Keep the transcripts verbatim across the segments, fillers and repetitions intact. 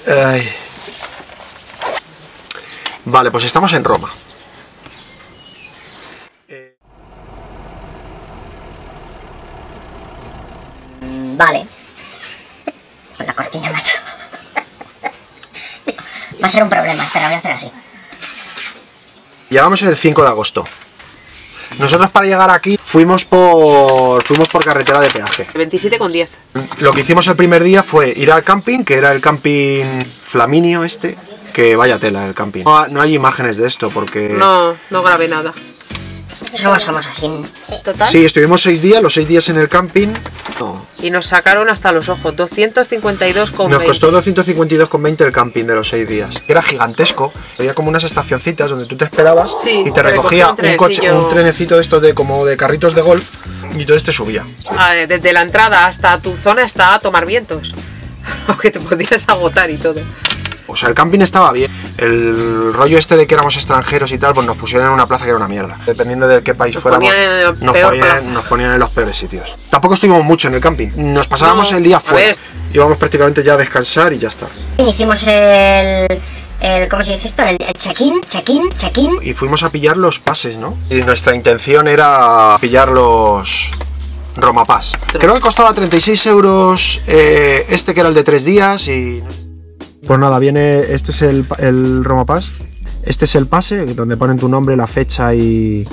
Ay. Vale, pues estamos en Roma. Eh... Vale. Con la cortina, macho. Va a ser un problema, pero voy a hacer así. Llegamos el cinco de agosto. Nosotros para llegar aquí fuimos por fuimos por carretera de peaje. veintisiete con diez. Lo que hicimos el primer día fue ir al camping, que era el camping Flaminio este, que vaya tela el camping. No, no hay imágenes de esto porque... No, no grabé nada. Somos, somos así. ¿Total? Sí, estuvimos seis días, los seis días en el camping. No. Y nos sacaron hasta los ojos, doscientos cincuenta y dos con veinte. Nos costó doscientos cincuenta y dos con veinte el camping de los seis días. Era gigantesco, había como unas estacioncitas donde tú te esperabas sí, y te, te recogía un, un, coche, un trenecito de estos de como de carritos de golf y entonces te subía. Ah, desde la entrada hasta tu zona está a tomar vientos, aunque te podías agotar y todo. O sea, el camping estaba bien. El rollo este de que éramos extranjeros y tal, pues nos pusieron en una plaza que era una mierda. Dependiendo de qué país nos fuéramos, ponían nos, ponían, nos ponían en los peores sitios. Tampoco estuvimos mucho en el camping. Nos pasábamos no, el día fuera. Íbamos prácticamente ya a descansar y ya está. Hicimos el... El, ¿cómo se dice esto? El check-in, check-in, check-in. Y fuimos a pillar los pases, ¿no? Y nuestra intención era pillar los... Roma Pass. Creo que costaba treinta y seis euros eh, este que era el de tres días y... Pues nada, viene, este es el, el Roma Pass, este es el pase donde ponen tu nombre, la fecha y,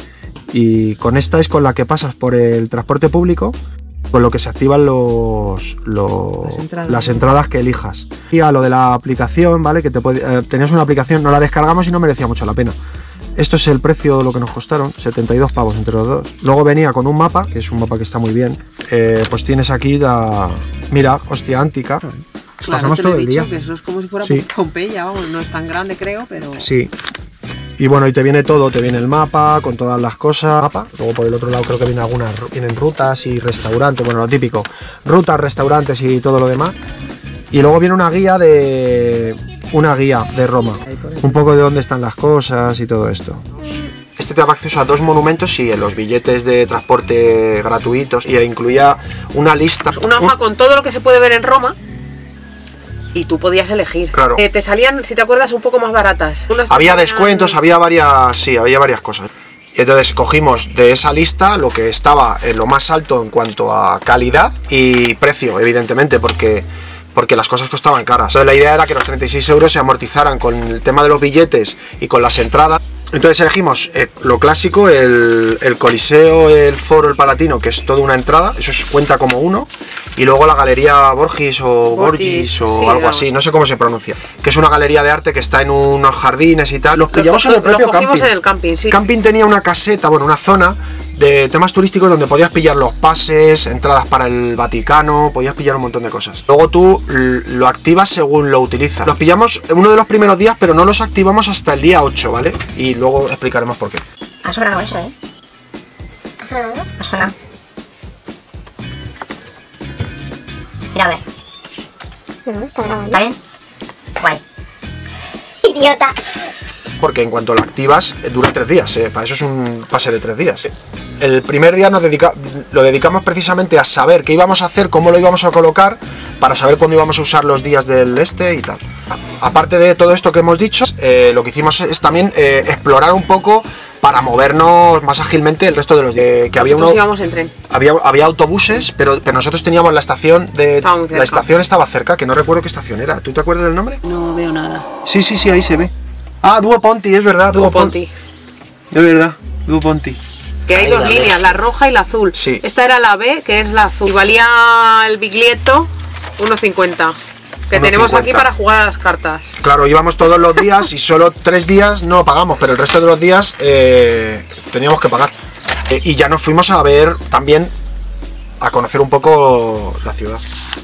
y con esta es con la que pasas por el transporte público, con lo que se activan los, los, las, entradas. las entradas que elijas. Y a lo de la aplicación, ¿vale? Que te puede, eh, tenías una aplicación, no la descargamos y no merecía mucho la pena. Esto es el precio de lo que nos costaron, setenta y dos pavos entre los dos. Luego venía con un mapa, que es un mapa que está muy bien. Eh, pues tienes aquí la... Mira, hostia Antica. Claro, pasamos todo el día. Que eso es como si fuera sí. Pompeya, vamos, no es tan grande creo, pero... Sí. Y bueno, y te viene todo, te viene el mapa con todas las cosas. Mapa. Luego por el otro lado creo que viene algunas, vienen rutas y restaurantes, bueno, lo típico. Rutas, restaurantes y todo lo demás. Y luego viene una guía de... Una guía de Roma. Un poco de dónde están las cosas y todo esto. Este te daba acceso a dos monumentos y en los billetes de transporte gratuitos. Y incluía una lista... Una hoja con todo lo que se puede ver en Roma. Y tú podías elegir. Claro. Eh, te salían, si te acuerdas, un poco más baratas. Unas había tenían... descuentos, había varias... Sí, había varias cosas. Y entonces cogimos de esa lista lo que estaba en lo más alto en cuanto a calidad y precio, evidentemente, porque... porque las cosas costaban caras. Entonces la idea era que los treinta y seis euros se amortizaran con el tema de los billetes y con las entradas. Entonces elegimos eh, lo clásico, el, el Coliseo, el Foro, el Palatino, que es toda una entrada, eso cuenta como uno, y luego la Galería Borghis o Borghis o sí, algo no. así, no sé cómo se pronuncia, que es una galería de arte que está en unos jardines y tal. Los pillamos lo, en el propio lo cogimos camping. en el camping, sí. El camping tenía una caseta, bueno, una zona de temas turísticos donde podías pillar los pases, entradas para el Vaticano, podías pillar un montón de cosas. Luego tú lo activas según lo utilizas. Los pillamos en uno de los primeros días, pero no los activamos hasta el día ocho, ¿vale? Y luego explicaremos por qué. Ha sonado eso, ¿eh? ¿Ha sonado? Ha sonado. Mira, a ver. No, está grabando. ¿Está bien? Guay. Idiota. Porque en cuanto lo activas, dura tres días, ¿eh? Para eso es un pase de tres días. El primer día nos dedica, lo dedicamos precisamente a saber qué íbamos a hacer, cómo lo íbamos a colocar, para saber cuándo íbamos a usar los días del este y tal. Aparte de todo esto que hemos dicho, eh, lo que hicimos es también eh, explorar un poco para movernos más ágilmente el resto de los días. Que había nosotros uno, íbamos en tren. Había, había autobuses, pero, pero nosotros teníamos la estación de... La estación estaba cerca, que no recuerdo qué estación era. ¿Tú te acuerdas del nombre? No veo nada. Sí, sí, sí, ahí se ve. Ah, Duo Ponti, es verdad, Duo Ponti. Es verdad, Duo Ponti. Que hay dos líneas, la roja y la azul. Sí. Esta era la B, que es la azul. Y valía el biglietto uno cincuenta. Que tenemos aquí para jugar a las cartas. Claro, íbamos todos los días y solo tres días no pagamos, pero el resto de los días eh, teníamos que pagar. Eh, y ya nos fuimos a ver también, a conocer un poco la ciudad.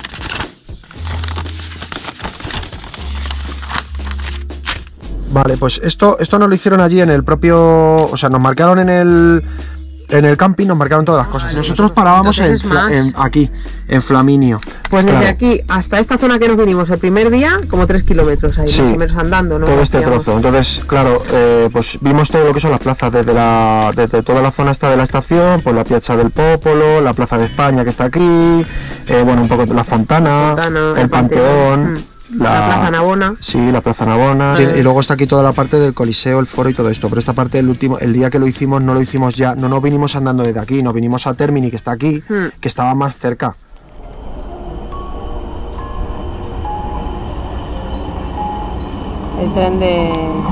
Vale, pues esto, esto nos lo hicieron allí en el propio... O sea, nos marcaron en el... En el camping nos marcaron todas las cosas. Vale, nosotros parábamos en, en, aquí, en Flaminio. Pues desde claro. aquí hasta esta zona que nos vinimos el primer día, como tres kilómetros ahí, sí, más o menos andando, ¿no? Todo este trozo. Entonces, claro, eh, pues vimos todo lo que son las plazas, desde, la, desde toda la zona esta de la estación, pues la Piazza del Popolo, la Plaza de España que está aquí, eh, bueno, un poco de la Fontana, Fontana el, el Panteón. Panteón. La, la Plaza Navona. Sí, la Plaza Navona. Sí, y luego está aquí toda la parte del Coliseo, el Foro y todo esto. Pero esta parte, el último, el día que lo hicimos, no lo hicimos ya. No nos vinimos andando desde aquí, nos vinimos a Termini, que está aquí, hmm. que estaba más cerca. El tren de...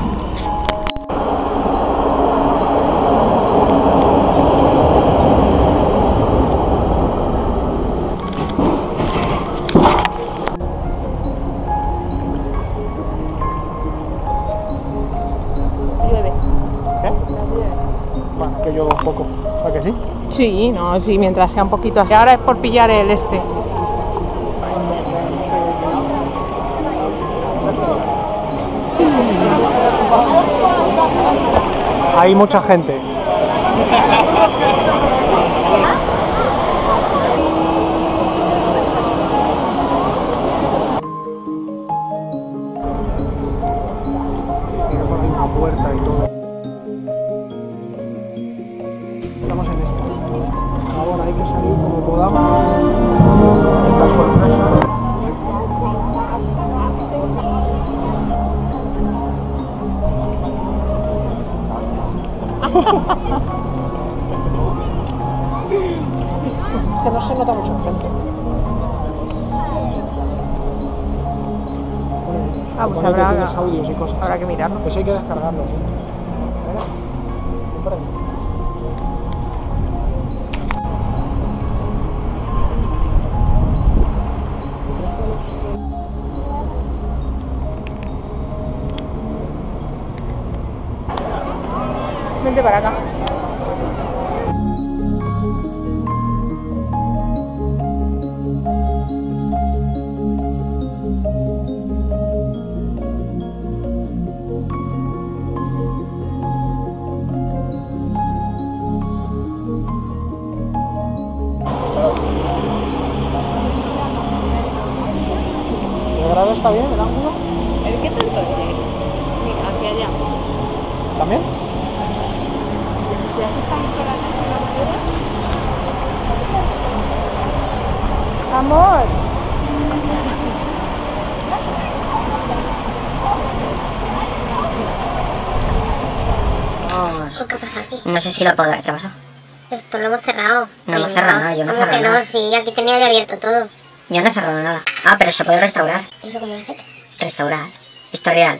Que llueva un poco, ¿a que sí? Sí, no, sí, mientras sea un poquito así. Ahora es por pillar el este. Hay mucha gente. Hay una puerta y todo. Estamos en esta. Ahora hay que salir como podamos. Las columnas. Que no se nota mucho en frente. Ah, pues habrá, que tienes audios y cosas. Habrá que mirarlo. Eso hay que descargarlo, ¿sí? Mira, ven por aquí. Vente para acá. ¿El grado está bien, el ángulo? ¿El qué tanto es? Mira, hacia allá. ¿También? Amor. ¿Qué pasa aquí? No sé si lo podrá. ¿Qué pasa? Esto lo hemos cerrado. No hemos cerrado nada, yo no he cerrado nada. No, sí, aquí tenía ya abierto todo. Yo no he cerrado nada. Ah, pero se puede restaurar. ¿Y eso cómo lo has hecho? Restaurar. Historial.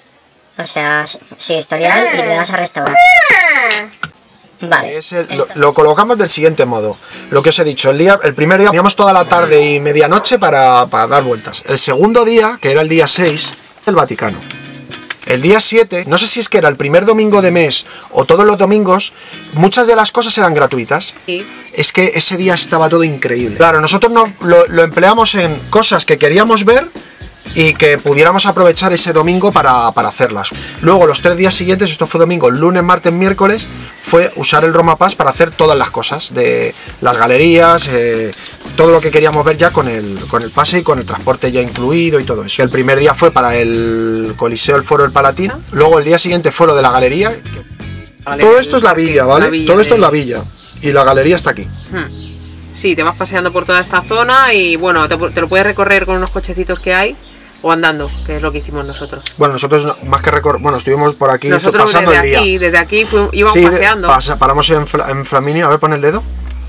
O sea, sí, historial ah. y le das a restaurar. Ah. Vale. Es el, lo, lo colocamos del siguiente modo. Lo que os he dicho, el día, el primer día teníamos toda la tarde y medianoche para, para dar vueltas. El segundo día, que era el día seis, el Vaticano. El día siete, no sé si es que era el primer domingo de mes o todos los domingos, muchas de las cosas eran gratuitas. Sí. Es que ese día estaba todo increíble. Claro, nosotros no, lo, lo empleamos en cosas que queríamos ver y que pudiéramos aprovechar ese domingo para, para hacerlas. Luego los tres días siguientes, esto fue domingo, lunes, martes, miércoles, fue usar el Roma Pass para hacer todas las cosas, de las galerías, eh, todo lo que queríamos ver ya con el, con el pase y con el transporte ya incluido y todo eso. El primer día fue para el Coliseo, el Foro, el Palatino. Luego el día siguiente fue lo de la galería. Vale, todo esto es la villa, ¿vale? La villa todo esto de... es la villa. Y la galería está aquí. Hmm. Sí, te vas paseando por toda esta zona y bueno, te, te lo puedes recorrer con unos cochecitos que hay. O andando, que es lo que hicimos nosotros. Bueno, nosotros más que recorrer, bueno, estuvimos por aquí nosotros pasando desde el día. Aquí, desde aquí fuimos, íbamos sí, paseando. De, pasa, paramos en, Fla, en Flaminio, a ver, pon el dedo.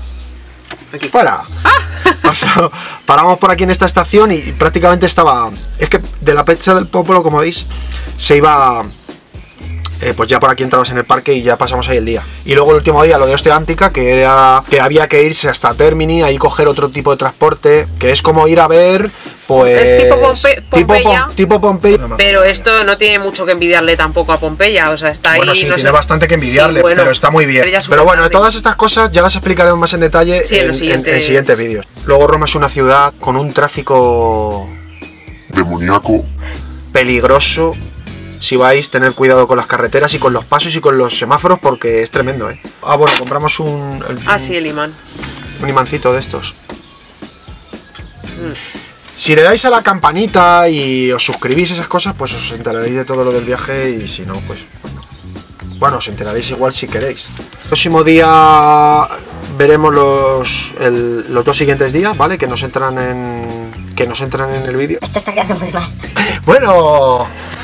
Aquí. ¡Fuera! ¡Ah! Pasó, paramos por aquí en esta estación y prácticamente estaba... Es que de la Pecha del Popolo, como veis, se iba... Eh, pues ya por aquí entramos en el parque y ya pasamos ahí el día. Y luego el último día lo de Osteántica, que era que había que irse hasta Termini, ahí coger otro tipo de transporte, que es como ir a ver, pues... Es tipo, Pompe Pompeya, tipo, tipo Pompeya. Pero esto no tiene mucho que envidiarle tampoco a Pompeya, o sea, está ahí... Bueno, sí, no tiene sé. bastante que envidiarle, sí, bueno, pero está muy bien. Pero, pero bueno, de todas estas cosas ya las explicaremos más en detalle sí, en, en, los siguientes... en, en siguientes vídeos. Luego Roma es una ciudad con un tráfico... demoníaco. Peligroso. Si vais, tened cuidado con las carreteras y con los pasos y con los semáforos porque es tremendo, ¿eh? Ah, bueno, compramos un... El, ah, sí, el imán. Un imancito de estos. Mm. Si le dais a la campanita y os suscribís esas cosas, pues os enteraréis de todo lo del viaje y si no, pues... Bueno, bueno os enteraréis igual si queréis. El próximo día veremos los, el, los dos siguientes días, ¿vale? Que nos entran en... que nos entran en el vídeo. Esto está quedando muy mal. Bueno...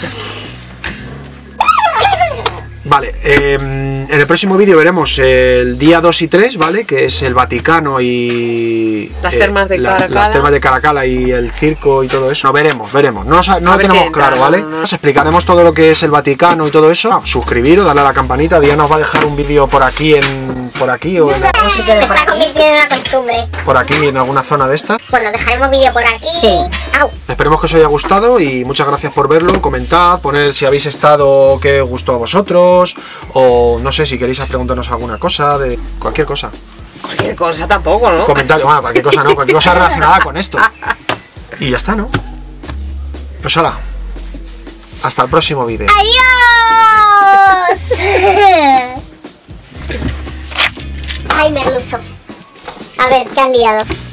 Vale, eh, en el próximo vídeo veremos el día dos y tres, ¿vale? Que es el Vaticano y... Las termas de eh, la, Caracalla. Las termas de Caracalla y el circo y todo eso. No, veremos, veremos. No, lo- no lo ver tenemos qué claro, entra, ¿vale? no, no. Os explicaremos todo lo que es el Vaticano y todo eso. Ah, suscribiros, darle a la campanita. Diana os va a dejar un vídeo por aquí, en por aquí o en, Un sitio Se de por está aquí. convirtiendo en una costumbre. por aquí, en alguna zona de esta. Bueno, dejaremos vídeo por aquí. Sí. Au. Esperemos que os haya gustado y muchas gracias por verlo. Comentad, poner si habéis estado, qué os gustó a vosotros, o no sé, si queréis preguntarnos alguna cosa, de cualquier cosa. Cualquier cosa tampoco, ¿no? Comentario, bueno, cualquier cosa no, cualquier cosa relacionada con esto. Y ya está, ¿no? Pues hala. Hasta el próximo vídeo. ¡Adiós! Ay, merluzo. A ver, ¿qué han liado?